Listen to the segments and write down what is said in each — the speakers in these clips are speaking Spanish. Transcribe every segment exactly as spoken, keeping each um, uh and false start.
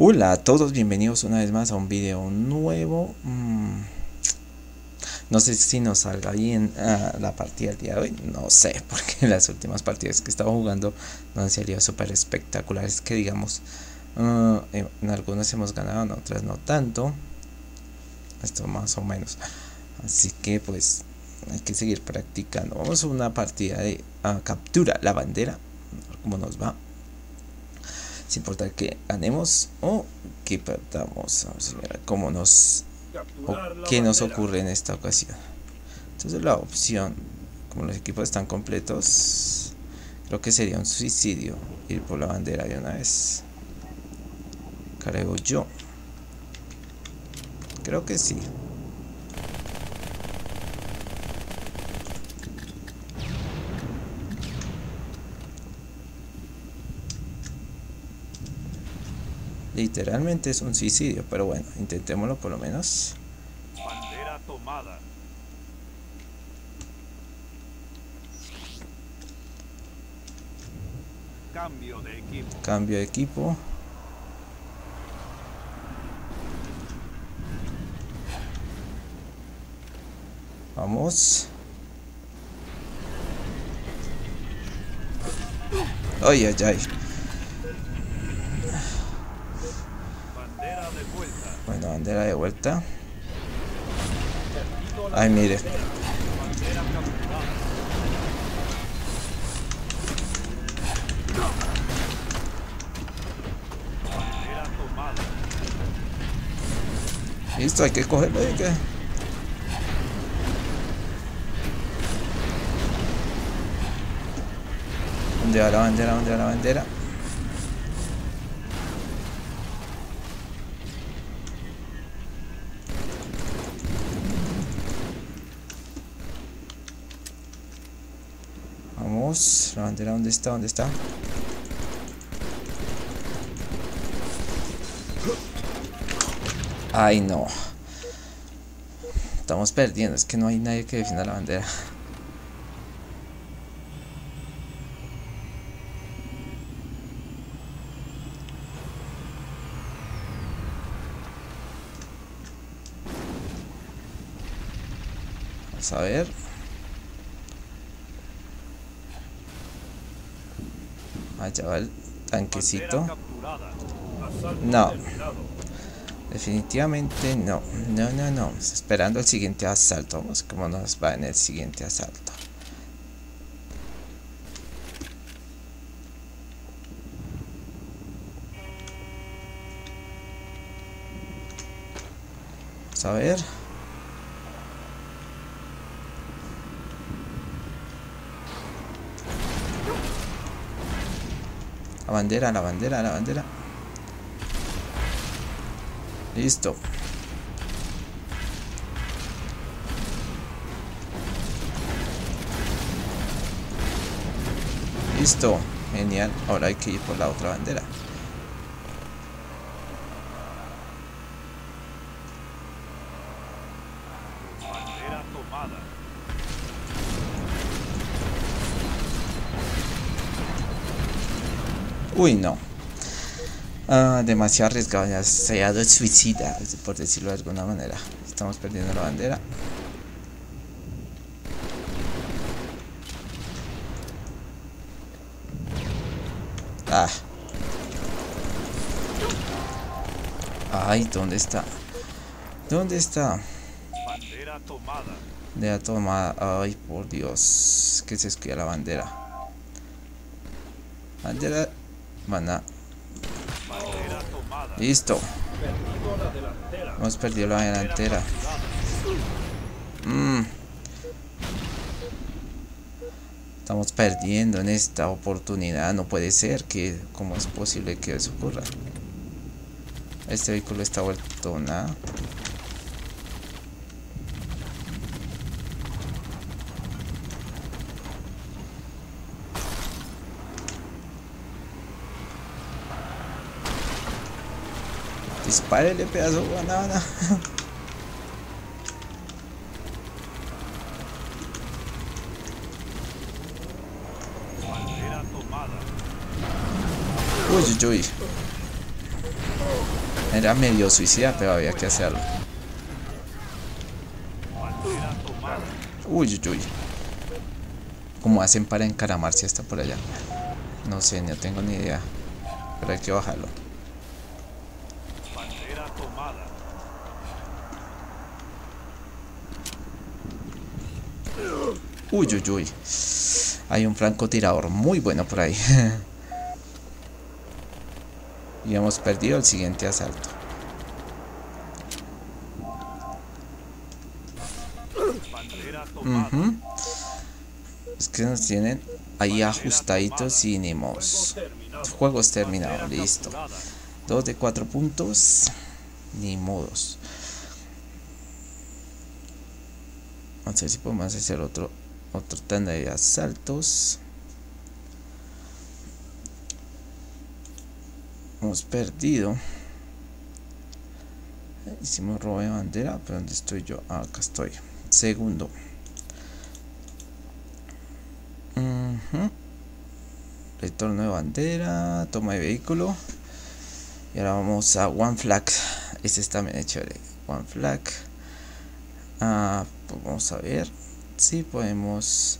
Hola a todos, bienvenidos una vez más a un video nuevo. Mm, no sé si nos salga bien uh, la partida del día de hoy, no sé, porque las últimas partidas que estaba jugando no han salido súper espectaculares, que digamos, uh, en algunas hemos ganado, en otras no tanto, esto más o menos, así que pues hay que seguir practicando. Vamos a una partida de uh, captura la bandera, a ver cómo nos va. Sin importar que ganemos o que perdamos. Vamos a ver cómo nos o qué nos ocurre en esta ocasión. Entonces la opción, como los equipos están completos, creo que sería un suicidio ir por la bandera de una vez. Creo yo. Creo que sí. Literalmente es un suicidio, pero bueno, intentémoslo por lo menos. Bandera tomada. Cambio de equipo. Cambio de equipo. Vamos. Ay, ay, ay. Bandera de vuelta. Bueno, bandera de vuelta. Ay, mire. Bandera capturada. Bandera tomada. Listo, hay que cogerlo. Hay que... ¿Dónde va la bandera? ¿Dónde va la bandera? Vamos, la bandera, ¿dónde está? ¿Dónde está? Ay, no. Estamos perdiendo, es que no hay nadie que defienda la bandera. Vamos a ver. Allá va el tanquecito. No. Definitivamente no. No, no, no. Esperando el siguiente asalto. Vamos cómo nos va en el siguiente asalto. Vamos a ver. La bandera, la bandera, la bandera. Listo. Listo. Genial. Ahora hay que ir por la otra bandera. Bandera tomada. Uy, no. Ah, demasiado arriesgado, ya se ha suicida, por decirlo de alguna manera. Estamos perdiendo la bandera. Ah. Ay, ¿dónde está? ¿Dónde está? Bandera tomada. Bandera tomada. Ay, por Dios. Que se escucha la bandera. Bandera. Mana. Bandera tomada. Listo. Hemos perdido la delantera. Mm. Estamos perdiendo en esta oportunidad. No puede ser que... ¿Cómo es posible que eso ocurra? Este vehículo está vuelto nada. Dispárele, pedazo de banana. Bandera tomada. Uy, uy, uy. Era medio suicida, pero había que hacerlo. Bandera tomada. Uy, uy, uy. ¿Cómo hacen para encaramar si está por allá? No sé, no tengo ni idea. Pero hay que bajarlo. Bandera tomada. Uy, uy, uy. Hay un francotirador muy bueno por ahí. Y hemos perdido el siguiente asalto. Bandera tomada. Uh-huh. Es que nos tienen ahí ajustaditos y ni mos. Juegos terminados, listo. Dos de cuatro puntos. Ni modos. Vamos a ver si podemos hacer otro otro tanda de asaltos. Hemos perdido. Hicimos robo de bandera. ¿Pero dónde estoy yo? Ah, acá estoy. Segundo. Uh-huh. Retorno de bandera. Toma de vehículo. Y ahora vamos a One Flag. Este está también chévere. One Flag. Ah, pues vamos a ver si podemos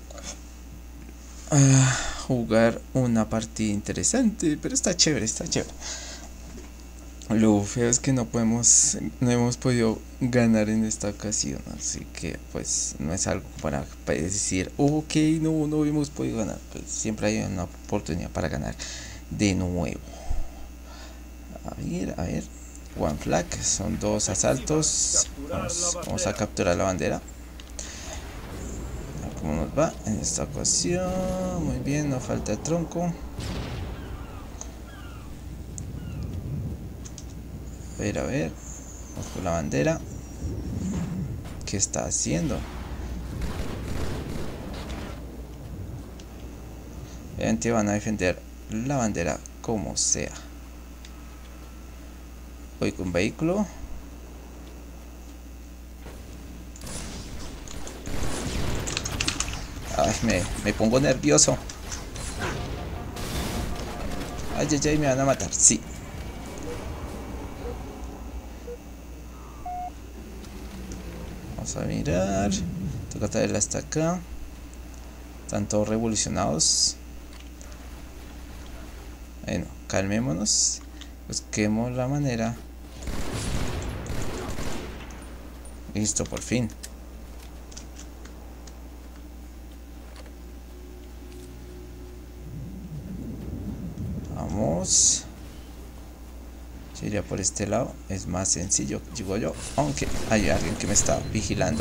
ah, jugar una partida interesante. Pero está chévere, está chévere. Lo feo es que no podemos, no hemos podido ganar en esta ocasión, así que pues no es algo para, para decir, ok, no, no hemos podido ganar, pues siempre hay una oportunidad para ganar de nuevo. A ver, a ver, One Flag, son dos asaltos, vamos, vamos a capturar la bandera. A ver cómo nos va en esta ocasión, muy bien, no falta el tronco. A ver, a ver. Vamos por la bandera. ¿Qué está haciendo? Obviamente van a defender la bandera como sea. Voy con vehículo. Ay, me, me pongo nervioso. Ay, ay, ay, me van a matar. Sí. Vamos a mirar. Toca traerla hasta acá. Están todos revolucionados. Bueno, calmémonos. Busquemos la manera. Listo, por fin. Vamos. Yo iría por este lado. Es más sencillo, digo yo. Aunque hay alguien que me está vigilando.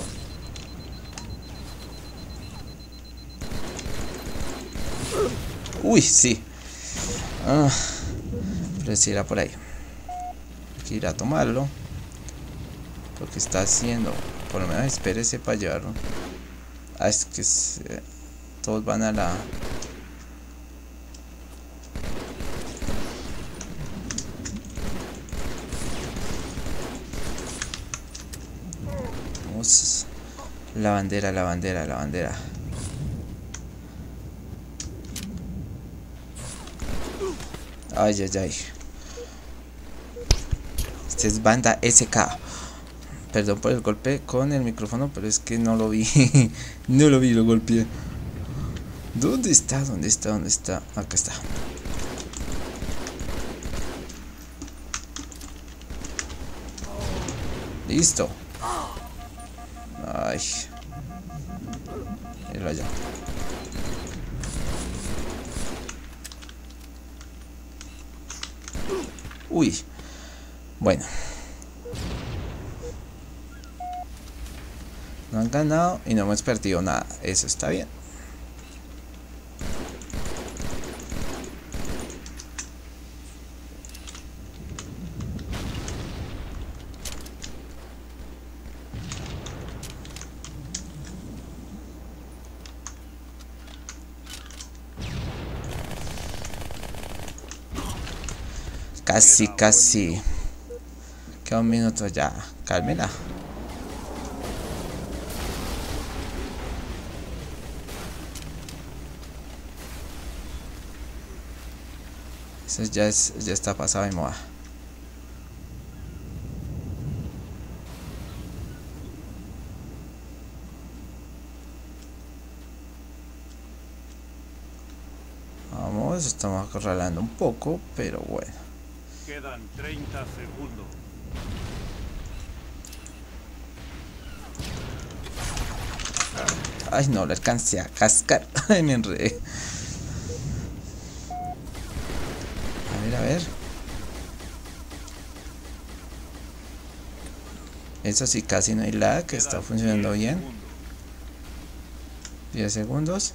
Uy, sí. Ah, pero si era por ahí. Hay que ir a tomarlo. Lo que está haciendo. Por lo menos espérese para llevarlo. Ah, es que es, eh, todos van a la... Vamos. La bandera, la bandera, la bandera. Ay, ay, ay. Este es banda S K. Perdón por el golpe con el micrófono, pero es que no lo vi. No lo vi, lo golpeé. ¿Dónde está? ¿Dónde está? ¿Dónde está? Acá está. Listo. Ay. Míralo allá. Uy. Bueno. No han ganado y no hemos perdido nada. Eso está bien. Casi, casi. Queda un minuto ya. Cálmela. Eso ya, es, ya está pasado de moda. Los estamos acorralando un poco, pero bueno. Quedan treinta segundos. Ay, no, le alcancé a cascar. Ay, me enredé. A ver, a ver. Eso sí, casi no hay lag, que está funcionando bien. diez segundos.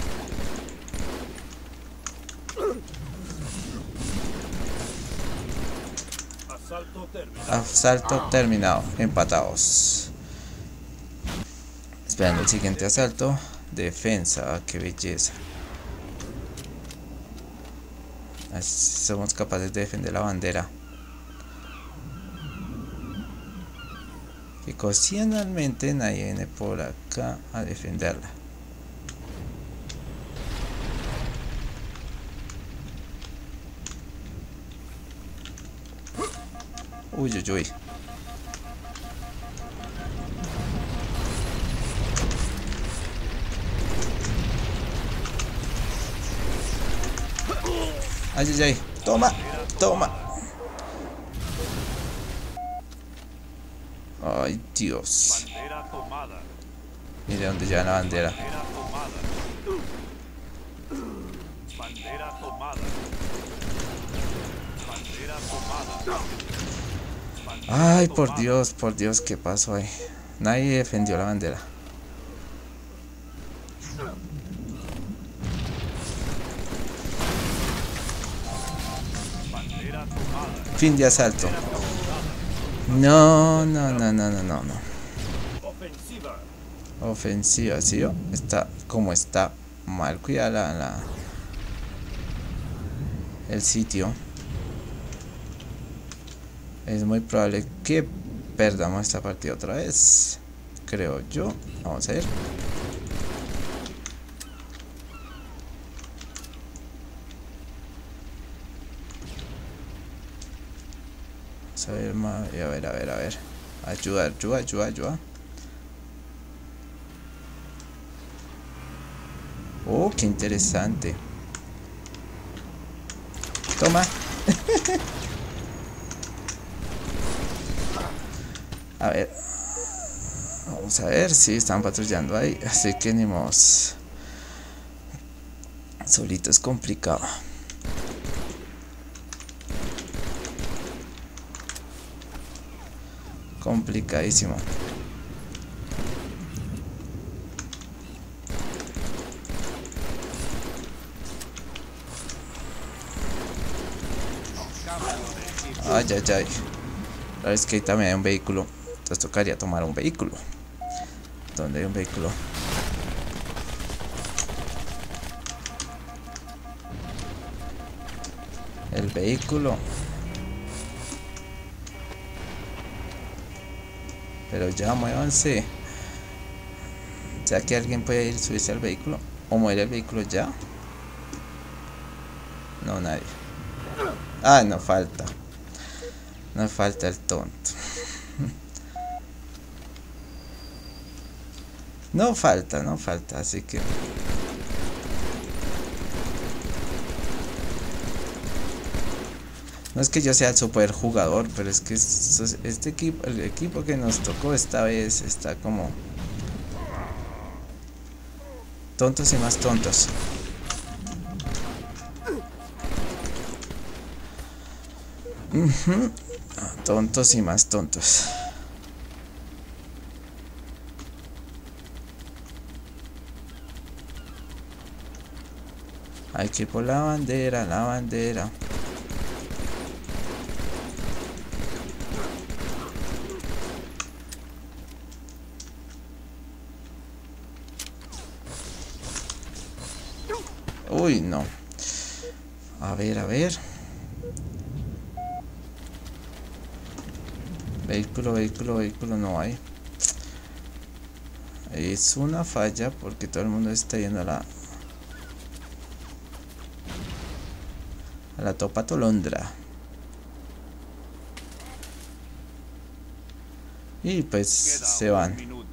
Asalto terminado. Asalto terminado. Empatados. Esperando el siguiente asalto. Defensa. Ah, qué belleza. Así somos capaces de defender la bandera. Que ocasionalmente nadie viene por acá a defenderla. Uy, uy, uy. Ay, ay, ay. Toma, toma. Ay, Dios. Bandera tomada. Mire dónde lleva la bandera. Bandera tomada. Bandera tomada. Bandera tomada. Bandera Ay, por tomada. Dios, por Dios, ¿qué pasó ahí? Nadie defendió la bandera. Bandera tomada. Fin de asalto. No, no, no, no, no, no, no. Ofensiva. Ofensiva, ¿sí? ¿O? Está como está mal cuidada la, la- el sitio. Es muy probable que perdamos esta partida otra vez. Creo yo. Vamos a ver. Vamos a ver, ma- a ver, a ver, a ver. Ayuda, ayuda, ayuda, ayuda. Oh, qué interesante. Toma. A ver. Vamos a ver si están patrullando ahí. Así que ni mos. Solito es complicado. Complicadísimo. Ay, ay, ay. La verdad es que ahí también hay un vehículo. Entonces tocaría tomar un vehículo. ¿Dónde hay un vehículo? El vehículo. Pero ya muévanse. ¿Será que alguien puede ir subirse al vehículo? ¿O mover el vehículo ya? No, nadie. Ah, no falta. No falta el tonto. No falta, no falta, así que... No es que yo sea el super jugador, pero es que estos- este equipo, el equipo que nos tocó esta vez está como... tontos y más tontos. Ujú. Tontos y más tontos. Hay que ir por la bandera, la bandera. Uy, no. A ver, a ver. Vehículo, vehículo, vehículo, no hay. Es una falla porque todo el mundo está yendo a la... a la Topa Tolondra. Y pues Queda se un van. minuto.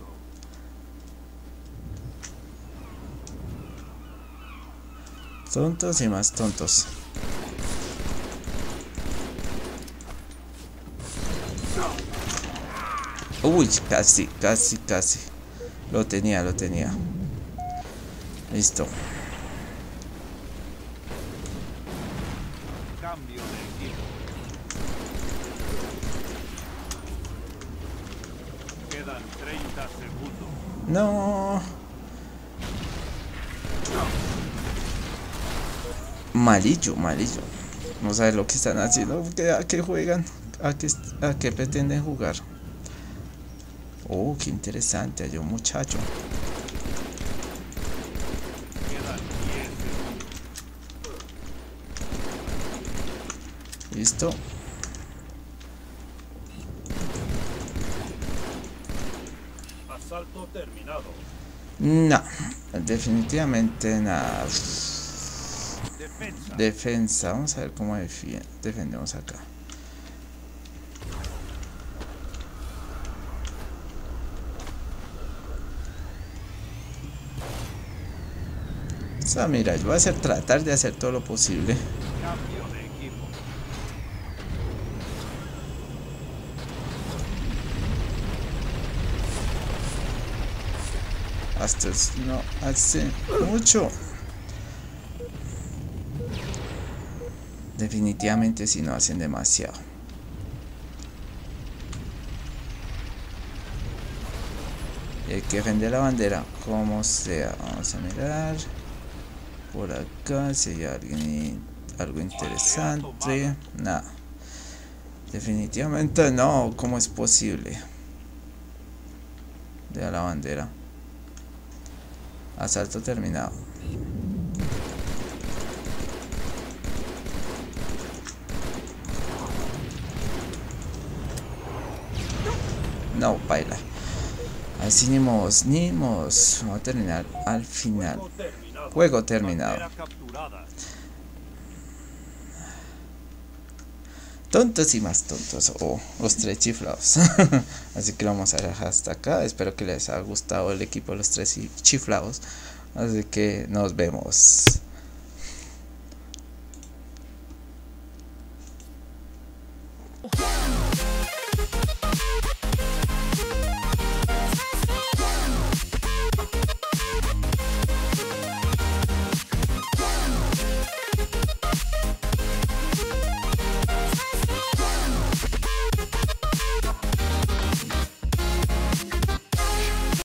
Tontos y más tontos. Uy, casi, casi, casi. Lo tenía, lo tenía. Listo. Cambio de equipo. Quedan treinta segundos. No. Malillo, malillo. No sabe lo que están haciendo. ¿A qué juegan? ¿A qué, a qué pretenden jugar? Oh, qué interesante. Hay un muchacho. Quedan diez segundos. Listo. Asalto terminado. No, definitivamente nada. Defensa. Defensa, vamos a ver cómo defi- defendemos acá. O sea, mira, yo voy a hacer, tratar de hacer todo lo posible. Cambio de equipo. Hasta no hace mucho. Definitivamente si no hacen demasiado. Y hay que defender la bandera como sea. Vamos a mirar por acá si hay alguien, algo interesante. Nada. Definitivamente no. ¿Cómo es posible? De la bandera. Asalto terminado. No, baila. Así ni mos, ni mos. Vamos a terminar al final. Juego terminado. Juego terminado. Bandera capturada. Tontos y más tontos. Oh, los tres chiflados. Así que lo vamos a dejar hasta acá. Espero que les haya gustado el equipo de los tres chiflados. Así que nos vemos.